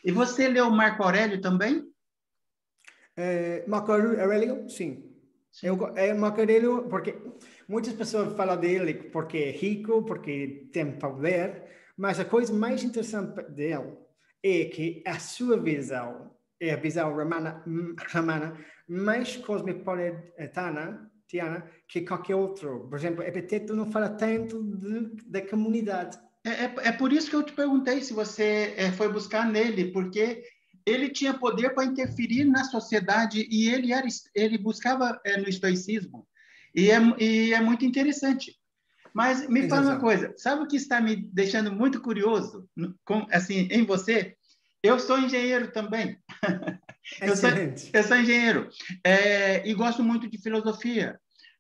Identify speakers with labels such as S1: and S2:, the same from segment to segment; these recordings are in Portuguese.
S1: E você leu Marco Aurélio também?
S2: Marco Aurélio, sim. Marco Aurélio, porque muitas pessoas falam dele porque é rico, porque tem poder, mas a coisa mais interessante dele é que a sua visão é a visão romana mais cosmopolitana que qualquer outro. Por exemplo, Epiteto não fala tanto da comunidade.
S1: É por isso que eu te perguntei se você foi buscar nele, porque ele tinha poder para interferir na sociedade e ele buscava no estoicismo. E é muito interessante. Mas me fala uma coisa, sabe o que está me deixando muito curioso assim, em você? Eu sou engenheiro também.
S2: Excelente.
S1: Eu sou engenheiro e gosto muito de filosofia.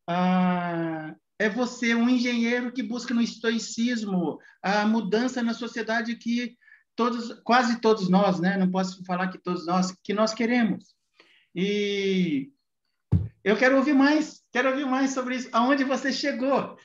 S1: É você um engenheiro que busca no estoicismo a mudança na sociedade que quase todos nós, né? Não posso falar que todos nós, que nós queremos. E eu quero ouvir mais sobre isso. Aonde você chegou?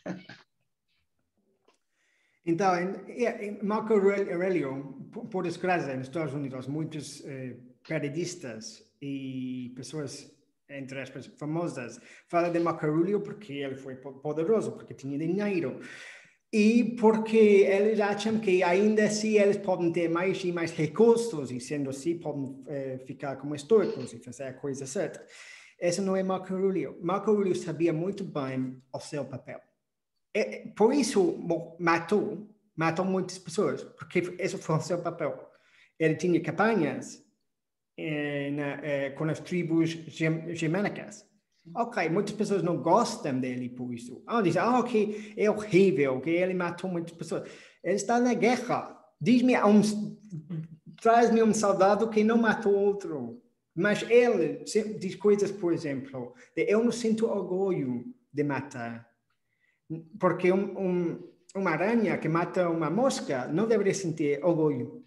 S2: Então, Marco Aurélio, por desgraça, nos Estados Unidos, muitos periodistas e pessoas, entre aspas, famosas, falam de Marco Aurélio porque ele foi poderoso, porque tinha dinheiro. E porque eles acham que ainda assim eles podem ter mais e mais recursos e, sendo assim, podem ficar como estoicos e fazer a coisa certa. Esse não é Marco Aurélio. Marco Aurélio sabia muito bem o seu papel. Por isso matou muitas pessoas, porque esse foi o seu papel. Ele tinha campanhas com as tribos germânicas. Ok, muitas pessoas não gostam dele por isso. Dizem, que é horrível, que ele matou muitas pessoas. Ele está na guerra. Traz-me um soldado que não matou outro. Mas ele diz coisas, por exemplo, eu não sinto orgulho de matar. Porque uma aranha que mata uma mosca não deveria sentir orgulho.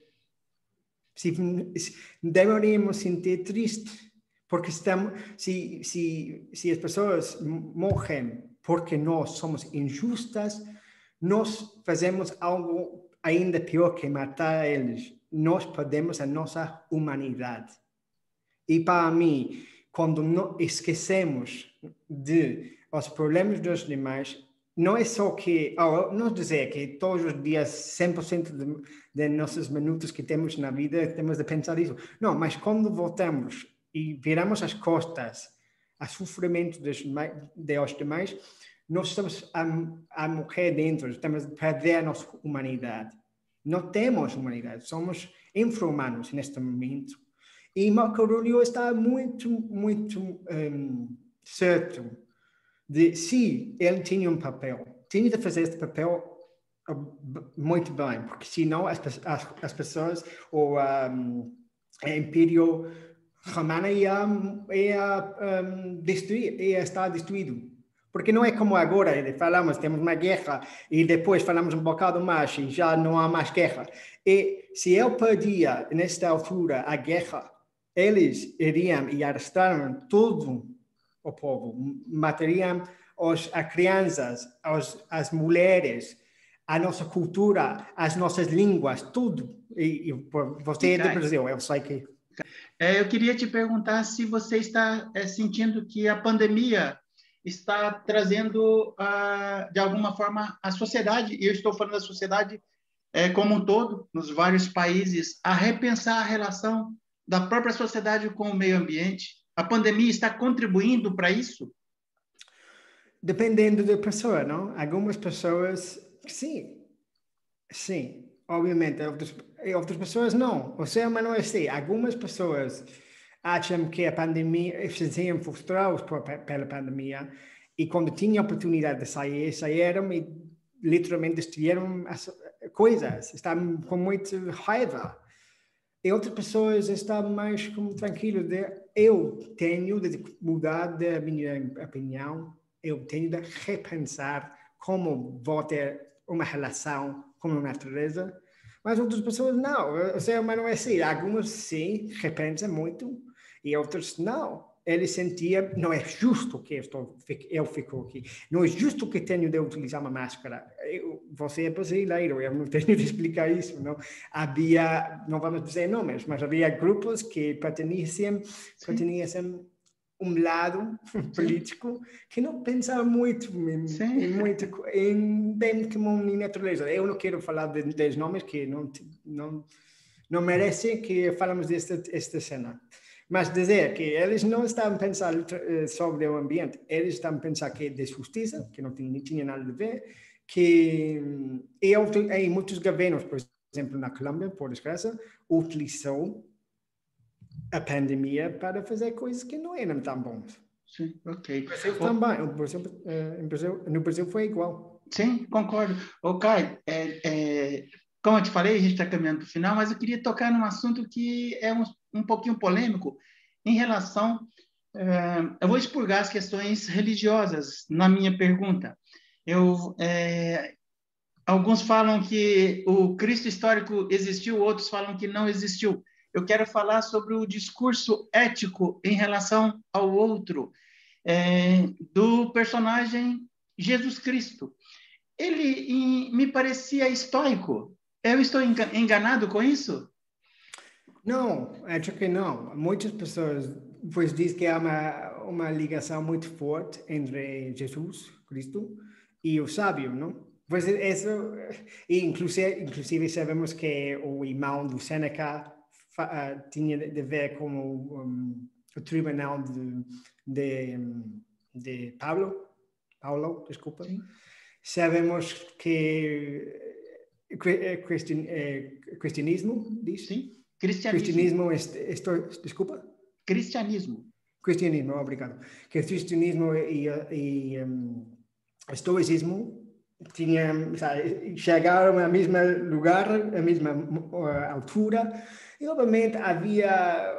S2: Deveríamos sentir triste. Porque se as pessoas morrem porque nós somos injustas, nós fazemos algo ainda pior que matar eles. Nós perdemos a nossa humanidade. E para mim, quando não esquecemos os problemas dos demais, não é só que, não dizer que todos os dias 100% de nossos minutos que temos na vida temos de pensar isso. Não, mas quando voltamos e viramos as costas ao sofrimento dos demais, nós estamos a morrer dentro, estamos a perder a nossa humanidade. Não temos humanidade, somos infra-humanos neste momento. E Marco Aurélio está muito, muito certo de se ele tinha um papel, tinha de fazer este papel muito bem, porque senão as pessoas, ou o Império Romano ia estar destruído. Porque não é como agora, falamos, temos uma guerra e depois falamos um bocado mais e já não há mais guerra. E se eu perdia, nesta altura, a guerra, eles iriam e arrestaram todo o povo, matariam as crianças, as mulheres, a nossa cultura, as nossas línguas, tudo. E você é do Brasil, eu sei que...
S1: Eu queria te perguntar se você está sentindo que a pandemia está trazendo, de alguma forma, a sociedade, e eu estou falando da sociedade como um todo, nos vários países, a repensar a relação da própria sociedade com o meio ambiente. A pandemia está contribuindo para isso?
S2: Dependendo da pessoa, não? Algumas pessoas, sim, obviamente. Outras pessoas, não. O ser humano é assim. Algumas pessoas acham que a pandemia, se sentiam frustrados pela pandemia e quando tinham a oportunidade de sair, saíram e literalmente destruíram as coisas. Estavam com muita raiva. E outras pessoas estão mais como tranquilas. Eu tenho de mudar da minha opinião. Eu tenho de repensar como vou ter uma relação com a natureza. Mas outras pessoas não. O ser humano é assim. Algumas sim, repensam muito e outras não. ele sentia, não é justo que eu fico aqui, não é justo que tenho de utilizar uma máscara. Você é brasileiro, eu não tenho de explicar isso, não? Havia, não vamos dizer nomes, mas havia grupos que pertenciam um lado político que não pensava muito em bem comum e natureza. Eu não quero falar de nomes que não merecem que falamos desta cena. Mas dizer que eles não estavam a pensar sobre o ambiente, eles estavam a pensar que é de justiça, que não tinha nada a ver, que em muitos governos, por exemplo, na Colômbia, por desgraça, utilizou a pandemia para fazer coisas que não eram tão bons.
S1: Sim, ok.
S2: No Brasil também. No Brasil foi igual.
S1: Sim, concordo. Ô, Caio, como eu te falei, a gente está caminhando para o final, mas eu queria tocar num assunto que é um pouquinho polêmico em relação... eu vou expurgar as questões religiosas na minha pergunta. Alguns falam que o Cristo histórico existiu, outros falam que não existiu. Eu quero falar sobre o discurso ético em relação ao outro, do personagem Jesus Cristo. Ele me parecia estoico. Eu estou enganado com isso?
S2: Não, acho que não. Muitas pessoas dizem que há uma ligação muito forte entre Jesus Cristo e o sábio, não? Pois isso, inclusive sabemos que o irmão do Sêneca tinha de ver com o tribunal de Paulo, desculpa. Sim. Sabemos que cristianismo, diz?
S1: Sim,
S2: cristianismo. Desculpa?
S1: Cristianismo,
S2: obrigado. Que o cristianismo e estoicismo chegaram ao mesmo lugar, à mesma altura, e obviamente havia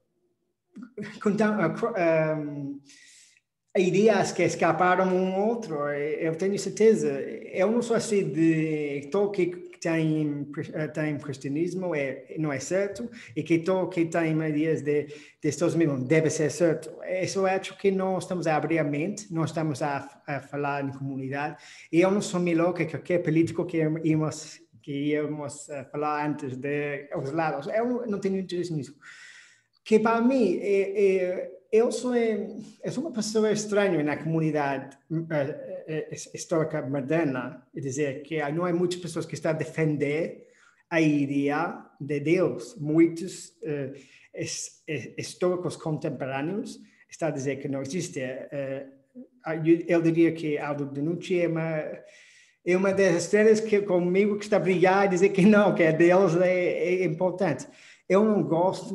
S2: ideias que escaparam um ao outro. Eu tenho certeza. Eu não sou assim de que tem cristianismo não é certo, e que tem ideias de estoicismo deve ser certo. Eu acho que nós estamos a abrir a mente, nós estamos a falar em comunidade, e eu não sou melhor que qualquer político que íamos falar antes dos lados. Eu não tenho interesse nisso. Que para mim, eu sou uma pessoa estranha na comunidade histórica moderna, e dizer que não há muitas pessoas que estão a defender a ideia de Deus. Muitos históricos contemporâneos estão a dizer que não existe. Eu diria que Aldo Denucci é uma das estrelas que comigo que está a brigar e dizer que não, que a Deus é importante. Eu não gosto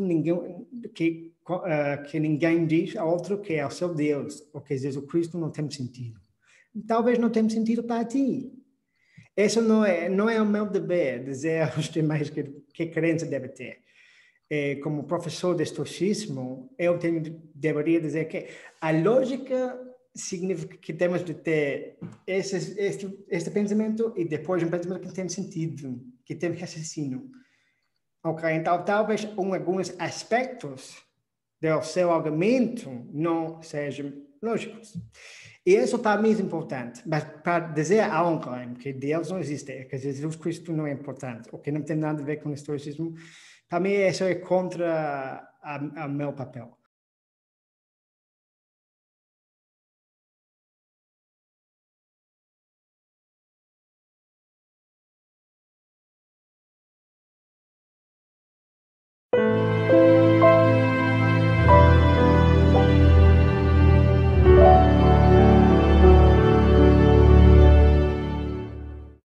S2: que ninguém diz a outro que é o seu Deus, ou que Jesus Cristo não tem sentido. Talvez não tenha sentido para ti. Isso não é o meu dever, dizer aos demais que crença deve ter. Como professor de estoicismo, eu deveria dizer que a lógica significa que temos de ter este pensamento e depois um pensamento que tem sentido, que tem raciocínio. Ok, então talvez alguns aspectos do seu argumento não sejam lógicos. E isso para mim é importante. Mas para dizer a alguém que Deus não existe, que Jesus Cristo não é importante, ou que não tem nada a ver com o estoicismo, para mim isso é contra o meu papel.